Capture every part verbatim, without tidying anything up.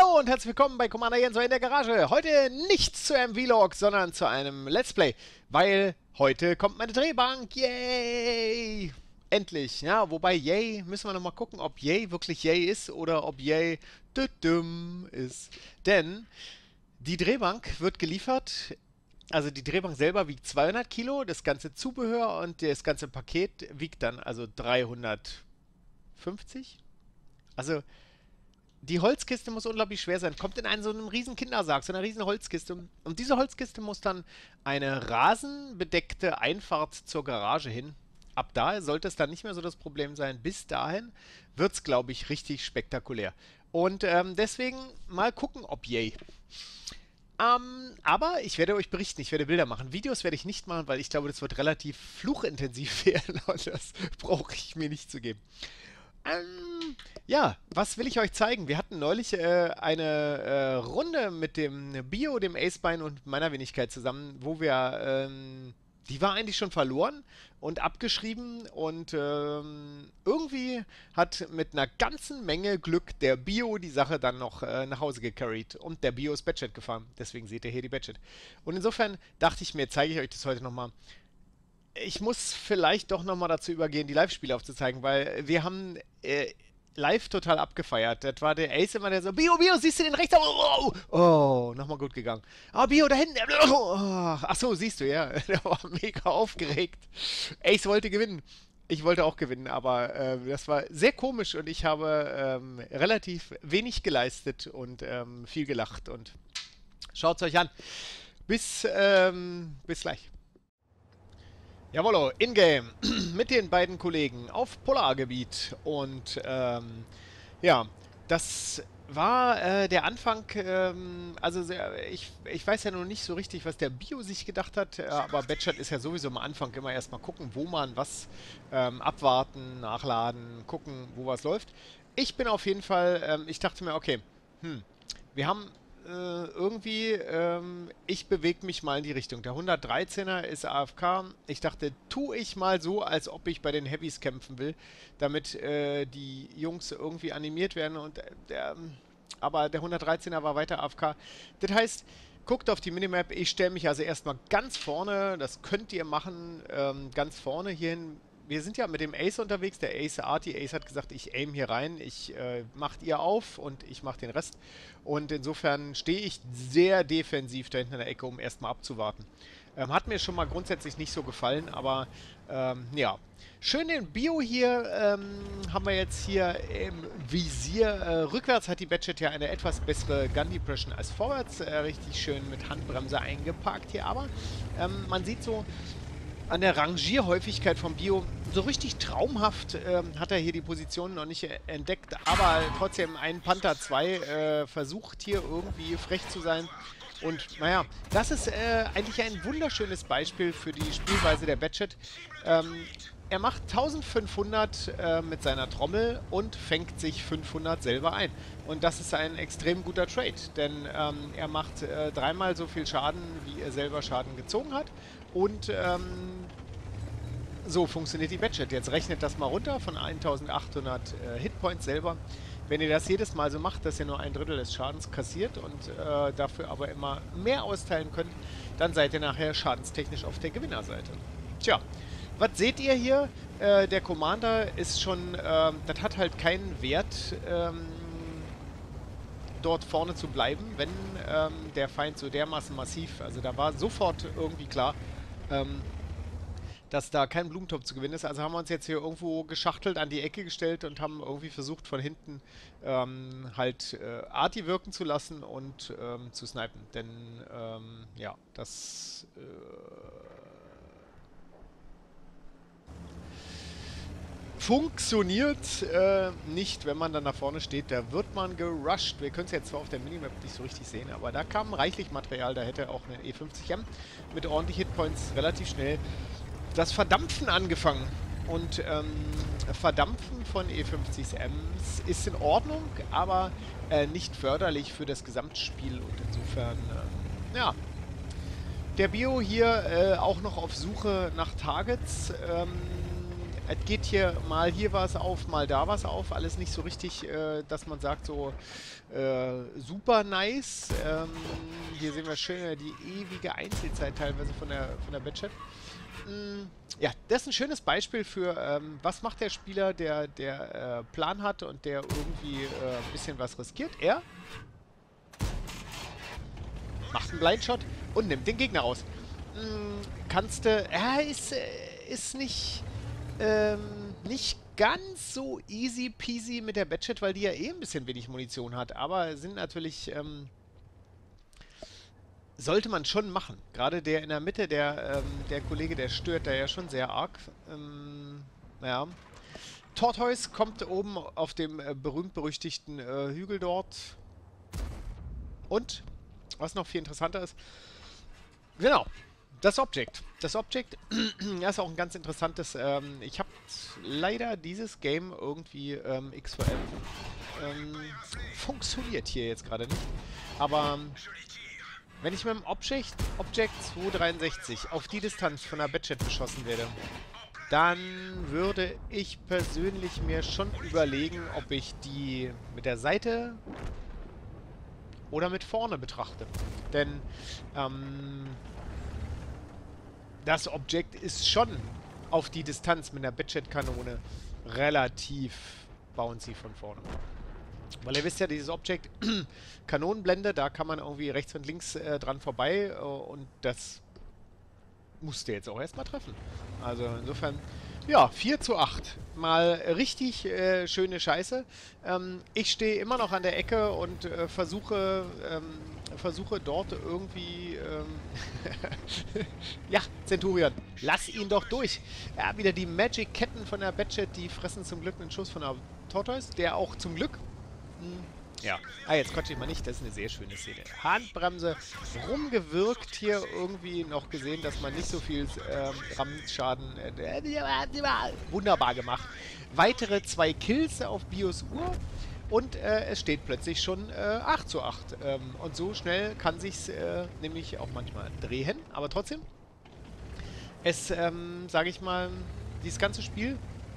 Hallo und herzlich willkommen bei Commander Jens in der Garage. Heute nicht zu einem Vlog, sondern zu einem Let's Play, weil heute kommt meine Drehbank. Yay! Endlich, ja, wobei Yay, müssen wir nochmal gucken, ob Yay wirklich Yay ist oder ob Yay düdüm ist. Denn die Drehbank wird geliefert, also die Drehbank selber wiegt zweihundert Kilo, das ganze Zubehör und das ganze Paket wiegt dann also dreihundertfünfzig. Also die Holzkiste muss unglaublich schwer sein. Kommt in einen so einem riesen Kindersarg, so eine riesen Holzkiste. Und diese Holzkiste muss dann eine rasenbedeckte Einfahrt zur Garage hin. Ab da sollte es dann nicht mehr so das Problem sein. Bis dahin wird es, glaube ich, richtig spektakulär. Und ähm, deswegen mal gucken, ob yay. Ähm, aber ich werde euch berichten, ich werde Bilder machen. Videos werde ich nicht machen, weil ich glaube, das wird relativ fluchintensiv werden. Und das brauche ich mir nicht zu geben. Ähm, ja, was will ich euch zeigen? Wir hatten neulich äh, eine äh, Runde mit dem Bio, dem Acebein und meiner Wenigkeit zusammen, wo wir, ähm, die war eigentlich schon verloren und abgeschrieben und ähm, irgendwie hat mit einer ganzen Menge Glück der Bio die Sache dann noch äh, nach Hause gecarried und der Bio ist Badget gefahren. Deswegen seht ihr hier die Badget. Und insofern dachte ich mir, zeige ich euch das heute nochmal. Ich muss vielleicht doch nochmal dazu übergehen, die Live-Spiele aufzuzeigen, weil wir haben äh, live total abgefeiert. Das war der Ace immer, der so, Bio, Bio, siehst du den rechts? Oh, oh, oh nochmal gut gegangen. Ah, Bio, da hinten. Oh, ach so, siehst du, ja. Der war mega aufgeregt. Ace wollte gewinnen. Ich wollte auch gewinnen, aber äh, das war sehr komisch und ich habe ähm, relativ wenig geleistet und ähm, viel gelacht. Und schaut es euch an. Bis, ähm, bis gleich. Jawollo, in-game mit den beiden Kollegen auf Polargebiet und ähm, ja, das war äh, der Anfang, ähm, also sehr, ich, ich weiß ja noch nicht so richtig, was der Bio sich gedacht hat, äh, aber Badget ist ja sowieso am Anfang immer erstmal gucken, wo man was ähm, abwarten, nachladen, gucken, wo was läuft. Ich bin auf jeden Fall, ähm, ich dachte mir, okay, hm, wir haben äh, irgendwie, ähm, ich bewege mich mal in die Richtung. Der hundertdreizehner ist A F K. Ich dachte, tue ich mal so, als ob ich bei den Heavys kämpfen will, damit äh, die Jungs irgendwie animiert werden. Und äh, der, aber der hundertdreizehner war weiter A F K. Das heißt, guckt auf die Minimap. Ich stelle mich also erstmal ganz vorne. Das könnt ihr machen. Ähm, ganz vorne hierhin. Wir sind ja mit dem Ace unterwegs, der Ace Artie. Ace hat gesagt, ich aim hier rein, ich äh, macht ihr auf und ich mache den Rest. Und insofern stehe ich sehr defensiv da hinten in der Ecke, um erstmal abzuwarten. Ähm, hat mir schon mal grundsätzlich nicht so gefallen, aber ähm, ja. Schön den Bio hier ähm, haben wir jetzt hier im Visier. Äh, rückwärts hat die Badget ja eine etwas bessere Gun Depression als vorwärts. Äh, richtig schön mit Handbremse eingeparkt hier, aber ähm, man sieht so an der Rangierhäufigkeit vom Bio, so richtig traumhaft ähm, hat er hier die Position noch nicht äh, entdeckt, aber trotzdem ein Panther zwei äh, versucht hier irgendwie frech zu sein. Und naja, das ist äh, eigentlich ein wunderschönes Beispiel für die Spielweise der Badget. Ähm, er macht eintausendfünfhundert äh, mit seiner Trommel und fängt sich fünfhundert selber ein. Und das ist ein extrem guter Trade, denn ähm, er macht äh, dreimal so viel Schaden, wie er selber Schaden gezogen hat. Und ähm, so funktioniert die Badget. Jetzt rechnet das mal runter von eintausendachthundert äh, Hitpoints selber. Wenn ihr das jedes Mal so macht, dass ihr nur ein Drittel des Schadens kassiert und äh, dafür aber immer mehr austeilen könnt, dann seid ihr nachher schadenstechnisch auf der Gewinnerseite. Tja, was seht ihr hier? Äh, der Commander ist schon, äh, das hat halt keinen Wert, ähm, dort vorne zu bleiben, wenn ähm, der Feind so dermaßen massiv, also da war sofort irgendwie klar, ähm, dass da kein Blumentopf zu gewinnen ist. Also haben wir uns jetzt hier irgendwo geschachtelt, an die Ecke gestellt und haben irgendwie versucht von hinten ähm, halt äh, Artie wirken zu lassen und ähm, zu snipen. Denn ähm, ja, das äh, funktioniert äh, nicht, wenn man dann nach vorne steht. Da wird man gerusht. Wir können es jetzt zwar auf der Minimap nicht so richtig sehen, aber da kam reichlich Material. Da hätte auch eine E fünfzig M mit ordentlich Hitpoints relativ schnell das Verdampfen angefangen. Und ähm, Verdampfen von E fünfzig Ms ist in Ordnung, aber äh, nicht förderlich für das Gesamtspiel. Und insofern, äh, ja, der Bio hier äh, auch noch auf Suche nach Targets. Ähm, es geht hier mal hier was auf, mal da was auf. Alles nicht so richtig, äh, dass man sagt, so äh, super nice. Ähm, hier sehen wir schön die ewige Einzelzeit teilweise von der, von der Batchat. Mm, ja, das ist ein schönes Beispiel für, ähm, was macht der Spieler, der, der äh, Plan hat und der irgendwie äh, ein bisschen was riskiert. Er macht einen Blindshot und nimmt den Gegner raus. Mm, kannst du... Er ist, äh, ist nicht... Ähm, nicht ganz so easy peasy mit der Batchat, weil die ja eh ein bisschen wenig Munition hat. Aber sind natürlich... Ähm, sollte man schon machen. Gerade der in der Mitte, der, ähm, der Kollege, der stört da ja schon sehr arg. Ähm, naja. Tortoise kommt oben auf dem äh, berühmt-berüchtigten äh, Hügel dort. Und, was noch viel interessanter ist, genau, das Object. Das Object das ist auch ein ganz interessantes. Ähm, ich habe leider dieses Game irgendwie ähm, X V M ähm, funktioniert hier jetzt gerade nicht. Aber ähm, wenn ich mit dem Object, Object zweihundertdreiundsechzig auf die Distanz von der Batchat beschossen werde, dann würde ich persönlich mir schon überlegen, ob ich die mit der Seite oder mit vorne betrachte. Denn ähm, das Objekt ist schon auf die Distanz mit der Batchat-Kanone relativ bouncy von vorne. Weil ihr wisst ja, dieses Objekt, Kanonenblende, da kann man irgendwie rechts und links äh, dran vorbei äh, und das musste jetzt auch erstmal treffen. Also insofern, ja, vier zu acht. Mal richtig äh, schöne Scheiße. Ähm, ich stehe immer noch an der Ecke und äh, versuche, ähm, versuche dort irgendwie... Ähm ja, Centurion, lass ihn doch durch. Ja, wieder die Magic-Ketten von der Batchat, die fressen zum Glück einen Schuss von der Tortoise, der auch zum Glück... Hm, ja, ah, jetzt quatsche ich mal nicht, das ist eine sehr schöne Szene. Handbremse rumgewirkt, hier irgendwie noch gesehen, dass man nicht so viel ähm, Rammschaden... Äh, wunderbar gemacht. Weitere zwei Kills auf Bios Uhr und äh, es steht plötzlich schon äh, acht zu acht. Ähm, und so schnell kann sich's äh, nämlich auch manchmal drehen, aber trotzdem. Es, ähm, sage ich mal, dieses ganze Spiel...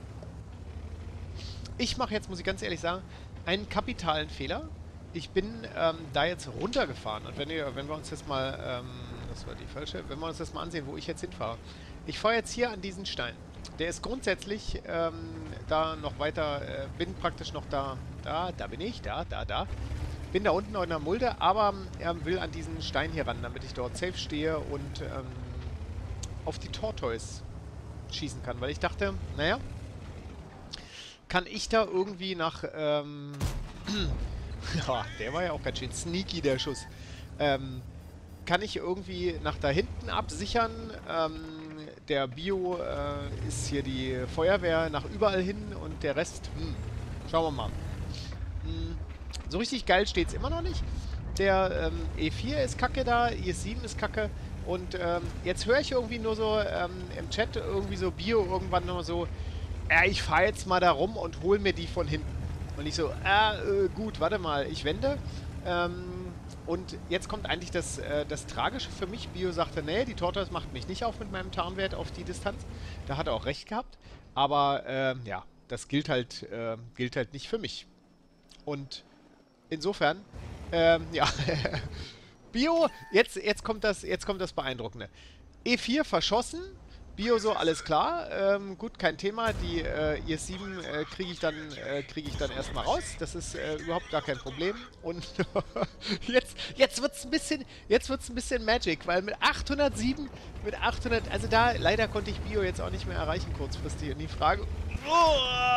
Ich mache jetzt, muss ich ganz ehrlich sagen, einen kapitalen Fehler. Ich bin ähm, da jetzt runtergefahren und wenn, ihr, wenn wir uns jetzt mal, ähm, das war die falsche, wenn wir uns das mal ansehen, wo ich jetzt hinfahre. Ich fahre jetzt hier an diesen Stein. Der ist grundsätzlich ähm, da noch weiter, äh, bin praktisch noch da, da, da bin ich, da, da, da. Bin da unten noch in der Mulde, aber er will an diesen Stein hier ran, damit ich dort safe stehe und ähm, auf die Tortoise schießen kann, weil ich dachte, naja, kann ich da irgendwie nach, ähm, ja, der war ja auch ganz schön sneaky, der Schuss, ähm, kann ich irgendwie nach da hinten absichern, ähm, der Bio äh, ist hier die Feuerwehr nach überall hin und der Rest, hm, schauen wir mal. Hm, so richtig geil steht es immer noch nicht. Der ähm, E vier ist kacke da, E sieben ist kacke und ähm, jetzt höre ich irgendwie nur so ähm, im Chat irgendwie so Bio irgendwann nur so, ja, ich fahre jetzt mal da rum und hole mir die von hinten. Und ich so, äh, äh, gut, warte mal, ich wende. Ähm, und jetzt kommt eigentlich das, äh, das Tragische für mich. Bio sagte, nee, die Tortoise macht mich nicht auf mit meinem Tarnwert auf die Distanz. Da hat er auch recht gehabt. Aber, äh, ja, das gilt halt, äh, gilt halt nicht für mich. Und insofern, ähm, ja, Bio, jetzt, jetzt, kommt das, jetzt kommt das Beeindruckende. E vier verschossen. Bio so, alles klar, ähm, gut, kein Thema, die äh, I S sieben äh, kriege ich dann, äh, kriege ich dann erstmal raus, das ist äh, überhaupt gar kein Problem und jetzt, jetzt wird's ein bisschen, jetzt wird's ein bisschen Magic, weil mit achthundertsieben, mit achthundert, also da, leider konnte ich Bio jetzt auch nicht mehr erreichen kurzfristig und die Frage, oh,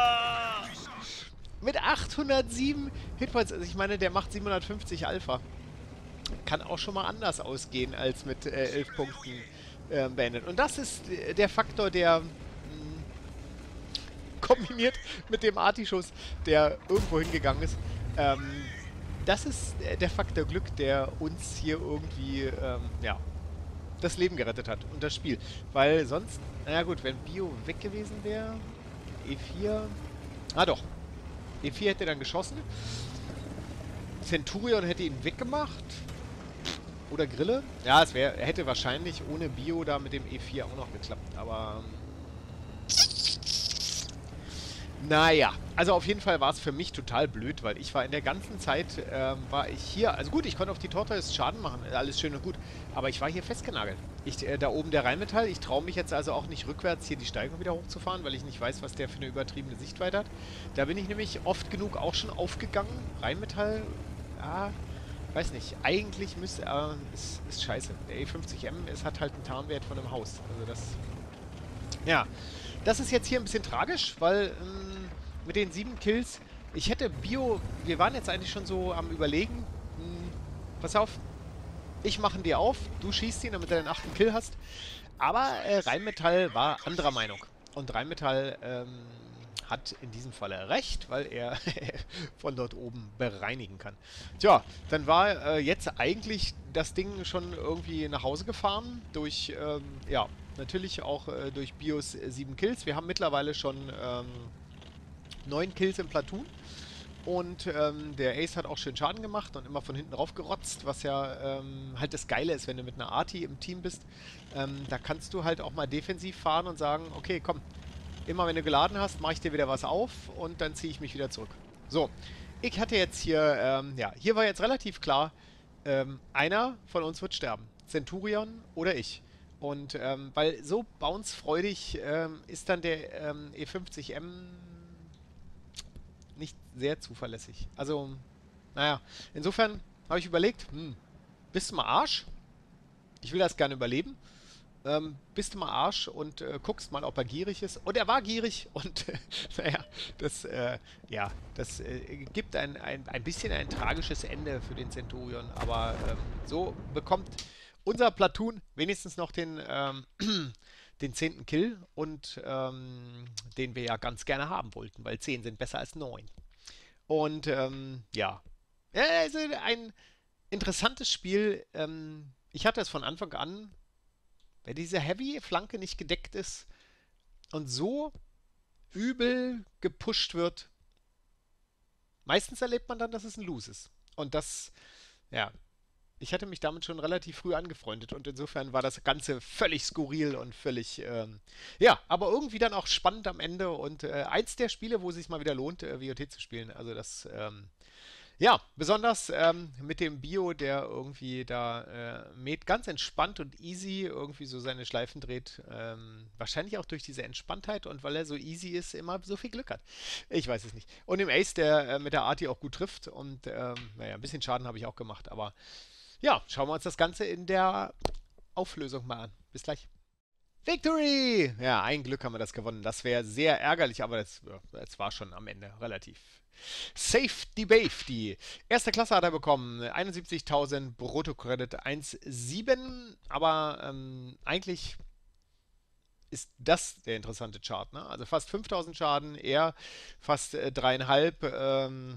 mit achthundertsieben Hitpoints, also ich meine, der macht siebenhundertfünfzig Alpha, kann auch schon mal anders ausgehen als mit äh, elf Punkten. Beendet. Und das ist der Faktor, der mh, kombiniert mit dem Artischuss, der irgendwo hingegangen ist. Ähm, das ist der Faktor Glück, der uns hier irgendwie ähm, ja, das Leben gerettet hat und das Spiel. Weil sonst, naja gut, wenn Bio weg gewesen wäre, E vier, ah doch, E vier hätte dann geschossen, Centurion hätte ihn weggemacht. Oder Grille. Ja, es wär, hätte wahrscheinlich ohne Bio da mit dem E vier auch noch geklappt, aber Naja, also auf jeden Fall war es für mich total blöd, weil ich war in der ganzen Zeit, ähm, war ich hier, also gut, ich konnte auf die Tortoise Schaden machen, alles schön und gut, aber ich war hier festgenagelt. Ich, äh, da oben der Rheinmetall, ich traue mich jetzt also auch nicht rückwärts hier die Steigung wieder hochzufahren, weil ich nicht weiß, was der für eine übertriebene Sichtweite hat. Da bin ich nämlich oft genug auch schon aufgegangen. Rheinmetall, ja, weiß nicht, eigentlich müsste, äh, ist, ist scheiße. Der E fünfzig M, es hat halt einen Tarnwert von einem Haus, also das, ja. Das ist jetzt hier ein bisschen tragisch, weil ähm, mit den sieben Kills, ich hätte Bio, wir waren jetzt eigentlich schon so am Überlegen, mh, pass auf, ich mache ihn dir auf, du schießt ihn, damit du den achten Kill hast. Aber äh, Rheinmetall war anderer Meinung. Und Rheinmetall ähm, hat in diesem Falle recht, weil er von dort oben bereinigen kann. Tja, dann war äh, jetzt eigentlich das Ding schon irgendwie nach Hause gefahren. Durch, ähm, ja, natürlich auch äh, durch Bios äh, sieben Kills. Wir haben mittlerweile schon ähm, neun Kills im Platoon. Und ähm, der Ace hat auch schön Schaden gemacht und immer von hinten drauf gerotzt, was ja ähm, halt das Geile ist, wenn du mit einer Arti im Team bist. Ähm, da kannst du halt auch mal defensiv fahren und sagen, okay, komm, immer wenn du geladen hast, mache ich dir wieder was auf und dann ziehe ich mich wieder zurück. So, ich hatte jetzt hier, ähm, ja, hier war jetzt relativ klar, ähm, einer von uns wird sterben. Centurion oder ich. Und ähm, weil so bouncefreudig ähm, ist dann der ähm, E fünfzig M nicht sehr zuverlässig. Also, naja, insofern habe ich überlegt, hm, bist du mal Arsch? Ich will das gerne überleben. Ähm, bist du mal Arsch und äh, guckst mal, ob er gierig ist. Und er war gierig und äh, naja, das, äh, ja, das äh, gibt ein, ein, ein bisschen ein tragisches Ende für den Centurion. Aber ähm, so bekommt unser Platoon wenigstens noch den, ähm, den zehnten Kill und ähm, den wir ja ganz gerne haben wollten, weil zehn sind besser als neun. Und ähm, ja. Ja, also ein interessantes Spiel. Ähm, ich hatte es von Anfang an, wenn diese Heavy-Flanke nicht gedeckt ist und so übel gepusht wird, meistens erlebt man dann, dass es ein Lose ist. Und das, ja, ich hatte mich damit schon relativ früh angefreundet und insofern war das Ganze völlig skurril und völlig, ähm, ja, aber irgendwie dann auch spannend am Ende und äh, eins der Spiele, wo es sich mal wieder lohnt, äh, W O T zu spielen. Also das, ähm, ja, besonders ähm, mit dem Bio, der irgendwie da äh, mit ganz entspannt und easy irgendwie so seine Schleifen dreht. Ähm, wahrscheinlich auch durch diese Entspanntheit und weil er so easy ist, immer so viel Glück hat. Ich weiß es nicht. Und im Ace, der äh, mit der Arti auch gut trifft und ähm, naja, ein bisschen Schaden habe ich auch gemacht. Aber ja, schauen wir uns das Ganze in der Auflösung mal an. Bis gleich. Victory! Ja, ein Glück haben wir das gewonnen. Das wäre sehr ärgerlich, aber das, ja, das war schon am Ende relativ. Safety Bafety. Erste Klasse hat er bekommen. einundsiebzigtausend Brutto-Credit eins Komma sieben. Aber ähm, eigentlich ist das der interessante Chart. Ne? Also fast fünftausend Schaden, er fast äh, dreieinhalb. Ähm,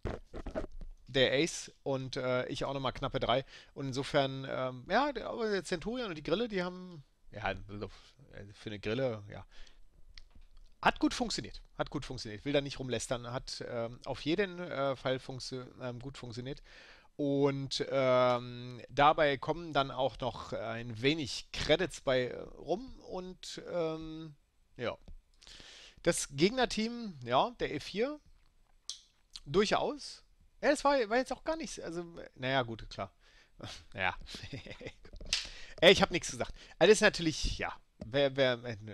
der Ace und äh, ich auch nochmal knappe drei. Und insofern, ähm, ja, der, aber der Centurion und die Grille, die haben, ja, also für eine Grille, ja, hat gut funktioniert. Hat gut funktioniert. Will da nicht rumlästern. Hat ähm, auf jeden äh, Fall funktio ähm, gut funktioniert. Und ähm, dabei kommen dann auch noch ein wenig Credits bei äh, rum. Und ähm, ja, das Gegnerteam, ja, der E vier, durchaus. Ja, das war, war jetzt auch gar nichts. Also, naja, gut, klar. Naja. Ey, ich habe nichts gesagt. Also, das ist natürlich, ja. Wer, wer,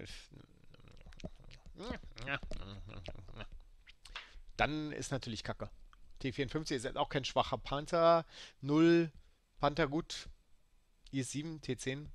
dann ist natürlich Kacke. T vierundfünfzig ist jetzt auch kein schwacher Panther. Null Panther gut. I S sieben, T zehn.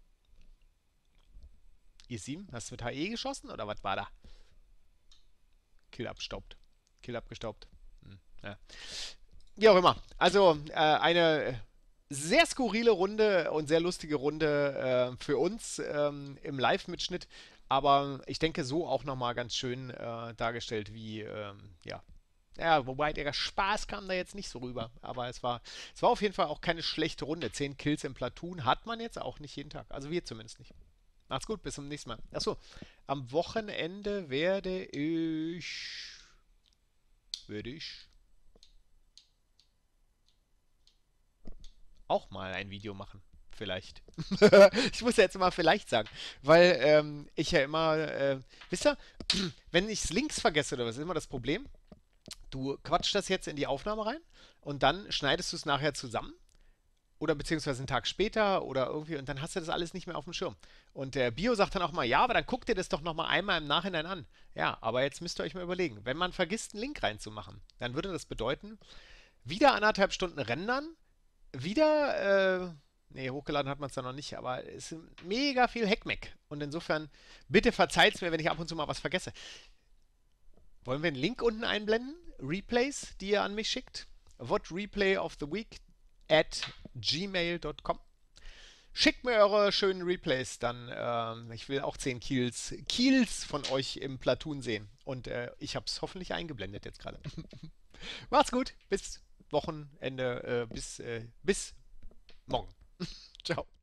I S sieben? Hast du mit H E geschossen oder was war da? Kill abstaubt. Kill abgestaubt. Hm, ja. Wie auch immer. Also äh, eine sehr skurrile Runde und sehr lustige Runde äh, für uns ähm, im Live-Mitschnitt. Aber ich denke, so auch nochmal ganz schön äh, dargestellt, wie, ähm, ja. Ja, wobei der Spaß kam da jetzt nicht so rüber. Aber es war, es war auf jeden Fall auch keine schlechte Runde. Zehn Kills im Platoon hat man jetzt auch nicht jeden Tag. Also wir zumindest nicht. Macht's gut, bis zum nächsten Mal. Achso, am Wochenende werde ich. Werde ich auch mal ein Video machen. Vielleicht. Ich muss ja jetzt mal vielleicht sagen, weil ähm, ich ja immer, äh, wisst ihr, wenn ich es links vergesse oder was, ist immer das Problem. Du quatschst das jetzt in die Aufnahme rein und dann schneidest du es nachher zusammen oder beziehungsweise einen Tag später oder irgendwie und dann hast du das alles nicht mehr auf dem Schirm. Und der Bio sagt dann auch mal, ja, aber dann guck dir das doch nochmal einmal im Nachhinein an. Ja, aber jetzt müsst ihr euch mal überlegen, wenn man vergisst, einen Link reinzumachen, dann würde das bedeuten, wieder anderthalb Stunden rendern, wieder, äh, nee, hochgeladen hat man es dann noch nicht, aber es ist mega viel Heckmeck. Und insofern, bitte verzeiht mir, wenn ich ab und zu mal was vergesse. Wollen wir einen Link unten einblenden? Replays, die ihr an mich schickt? What Replay of the Week at gmail Punkt com. Schickt mir eure schönen Replays, dann ähm, ich will auch zehn Kills, Kills von euch im Platoon sehen. Und äh, ich habe es hoffentlich eingeblendet jetzt gerade. Macht's gut, bis Wochenende, äh, bis, äh, bis morgen. Ciao.